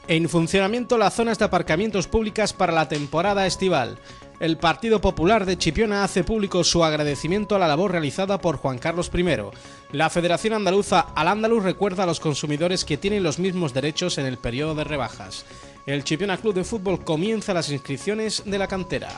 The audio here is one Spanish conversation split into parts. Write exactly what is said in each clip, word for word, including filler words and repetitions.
En funcionamiento las zonas de aparcamientos públicas para la temporada estival. El Partido Popular de Chipiona hace público su agradecimiento a la labor realizada por Juan Carlos primero. La Federación Andaluza Al-Ándalus recuerda a los consumidores que tienen los mismos derechos en el periodo de rebajas. El Chipiona Club de Fútbol comienza las inscripciones de la cantera.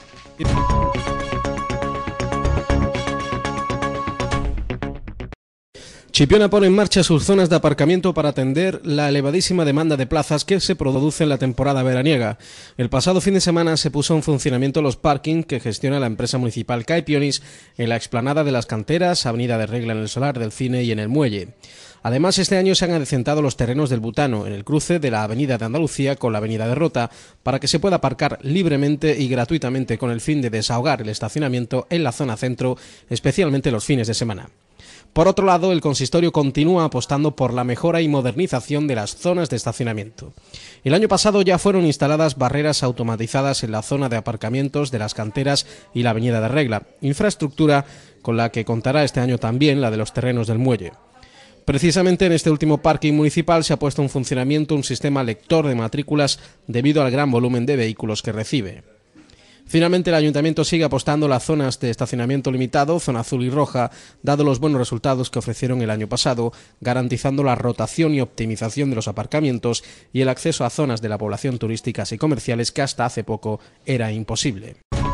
Chipiona pone en marcha sus zonas de aparcamiento para atender la elevadísima demanda de plazas que se produce en la temporada veraniega. El pasado fin de semana se puso en funcionamiento los parkings que gestiona la empresa municipal Caipionis en la explanada de las Canteras, Avenida de Regla en el Solar del Cine y en el Muelle. Además, este año se han adecentado los terrenos del Butano en el cruce de la Avenida de Andalucía con la Avenida de Rota para que se pueda aparcar libremente y gratuitamente con el fin de desahogar el estacionamiento en la zona centro, especialmente los fines de semana. Por otro lado, el consistorio continúa apostando por la mejora y modernización de las zonas de estacionamiento. El año pasado ya fueron instaladas barreras automatizadas en la zona de aparcamientos de las Canteras y la Avenida de Regla, infraestructura con la que contará este año también la de los terrenos del Muelle. Precisamente en este último parking municipal se ha puesto en funcionamiento un sistema lector de matrículas debido al gran volumen de vehículos que recibe. Finalmente, el Ayuntamiento sigue apostando las zonas de estacionamiento limitado, zona azul y roja, dado los buenos resultados que ofrecieron el año pasado, garantizando la rotación y optimización de los aparcamientos y el acceso a zonas de la población turísticas y comerciales que hasta hace poco era imposible.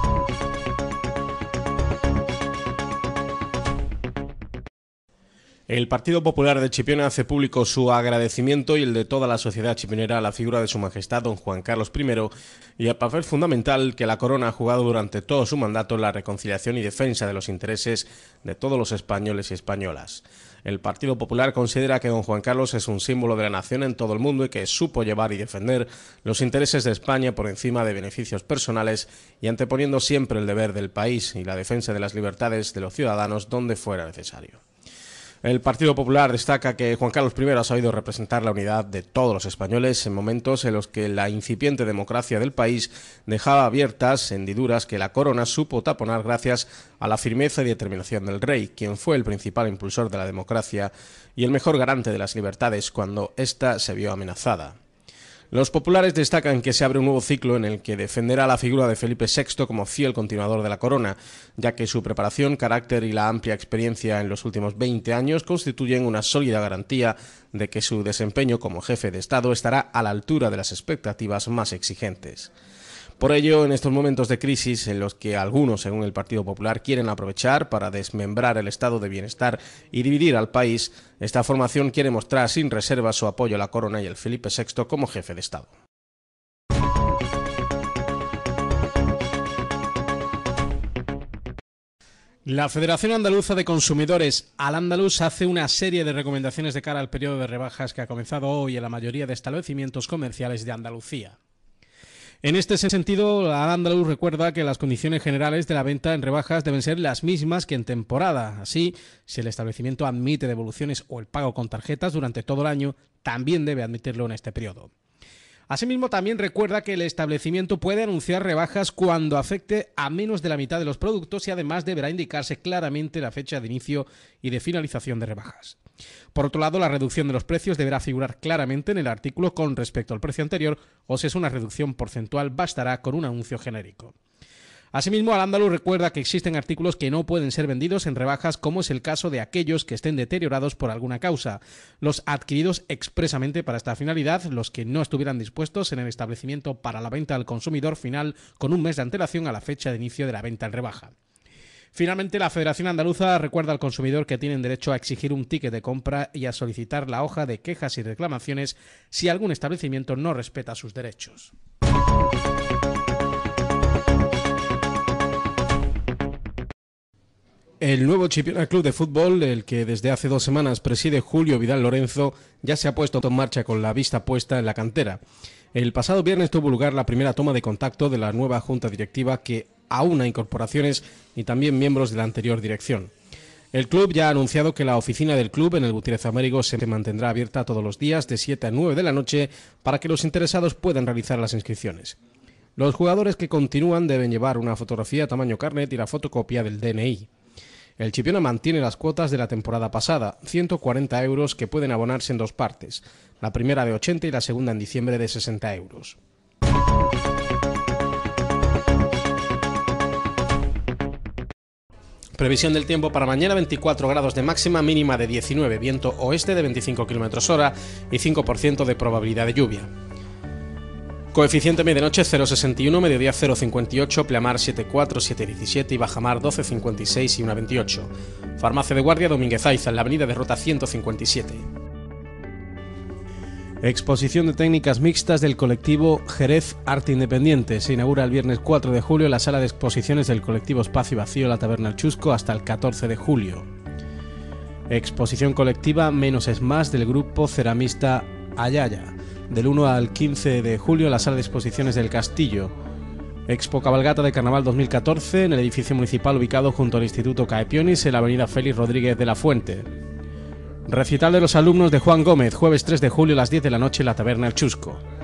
El Partido Popular de Chipiona hace público su agradecimiento y el de toda la sociedad chipionera a la figura de Su Majestad don Juan Carlos primero y al papel fundamental que la Corona ha jugado durante todo su mandato en la reconciliación y defensa de los intereses de todos los españoles y españolas. El Partido Popular considera que don Juan Carlos es un símbolo de la nación en todo el mundo y que supo llevar y defender los intereses de España por encima de beneficios personales y anteponiendo siempre el deber del país y la defensa de las libertades de los ciudadanos donde fuera necesario. El Partido Popular destaca que Juan Carlos primero ha sabido representar la unidad de todos los españoles en momentos en los que la incipiente democracia del país dejaba abiertas hendiduras que la Corona supo taponar gracias a la firmeza y determinación del rey, quien fue el principal impulsor de la democracia y el mejor garante de las libertades cuando ésta se vio amenazada. Los populares destacan que se abre un nuevo ciclo en el que defenderá la figura de Felipe sexto como fiel continuador de la corona, ya que su preparación, carácter y la amplia experiencia en los últimos veinte años constituyen una sólida garantía de que su desempeño como jefe de Estado estará a la altura de las expectativas más exigentes. Por ello, en estos momentos de crisis en los que algunos, según el Partido Popular, quieren aprovechar para desmembrar el estado de bienestar y dividir al país, esta formación quiere mostrar sin reservas su apoyo a la Corona y al Felipe sexto como jefe de Estado. La Federación Andaluza de Consumidores Al-Ándalus hace una serie de recomendaciones de cara al periodo de rebajas que ha comenzado hoy en la mayoría de establecimientos comerciales de Andalucía. En este sentido, Al-Ándalus recuerda que las condiciones generales de la venta en rebajas deben ser las mismas que en temporada. Así, si el establecimiento admite devoluciones o el pago con tarjetas durante todo el año, también debe admitirlo en este periodo. Asimismo, también recuerda que el establecimiento puede anunciar rebajas cuando afecte a menos de la mitad de los productos y además deberá indicarse claramente la fecha de inicio y de finalización de rebajas. Por otro lado, la reducción de los precios deberá figurar claramente en el artículo con respecto al precio anterior o si es una reducción porcentual bastará con un anuncio genérico. Asimismo, Al-Ándalus recuerda que existen artículos que no pueden ser vendidos en rebajas, como es el caso de aquellos que estén deteriorados por alguna causa, los adquiridos expresamente para esta finalidad, los que no estuvieran dispuestos en el establecimiento para la venta al consumidor final con un mes de antelación a la fecha de inicio de la venta en rebaja. Finalmente, la Federación Andaluza recuerda al consumidor que tienen derecho a exigir un ticket de compra y a solicitar la hoja de quejas y reclamaciones si algún establecimiento no respeta sus derechos. El nuevo Chipiona Club de Fútbol, el que desde hace dos semanas preside Julio Vidal Lorenzo, ya se ha puesto en marcha con la vista puesta en la cantera. El pasado viernes tuvo lugar la primera toma de contacto de la nueva junta directiva que aúna incorporaciones y también miembros de la anterior dirección. El club ya ha anunciado que la oficina del club en el Gutiérrez Américo se mantendrá abierta todos los días de siete a nueve de la noche para que los interesados puedan realizar las inscripciones. Los jugadores que continúan deben llevar una fotografía tamaño carnet y la fotocopia del D N I. El Chipiona mantiene las cuotas de la temporada pasada, ciento cuarenta euros que pueden abonarse en dos partes, la primera de ochenta y la segunda en diciembre de sesenta euros. Previsión del tiempo para mañana: veinticuatro grados de máxima, mínima de diecinueve, viento oeste de veinticinco kilómetros hora y cinco por ciento de probabilidad de lluvia. Coeficiente medianoche cero coma sesenta y uno, mediodía cero coma cincuenta y ocho, pleamar siete coma cuatro, siete coma diecisiete y bajamar doce coma cincuenta y seis y uno coma veintiocho. Farmacia de Guardia Domínguez Aiza, en la avenida de Rota ciento cincuenta y siete. Exposición de técnicas mixtas del colectivo Jerez Arte Independiente. Se inaugura el viernes cuatro de julio en la sala de exposiciones del colectivo Espacio Vacío La Taberna El Chusco hasta el catorce de julio. Exposición colectiva Menos es Más del grupo ceramista Ayaya, del uno al quince de julio en la sala de exposiciones del Castillo. Expo Cabalgata de Carnaval dos mil catorce en el edificio municipal ubicado junto al Instituto Caepionis en la avenida Félix Rodríguez de la Fuente. Recital de los alumnos de Juan Gómez, jueves tres de julio a las diez de la noche en la Taberna El Chusco.